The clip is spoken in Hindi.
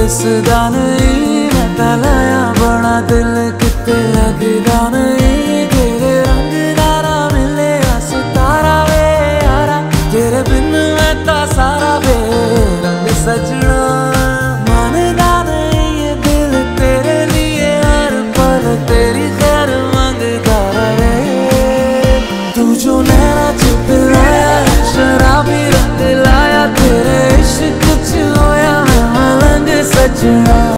दिसदा नहीं, मैं तलाया बड़ा दिल किते लगदा नहीं। तेरे रंग दारा मिले सितारा वे यारा, तेरे बिन मैं ता सारा वे रंग सजना। मानदा नहीं ये दिल तेरे लिए हर पल तेरी खैर मांगदा रहे। तू जो नैना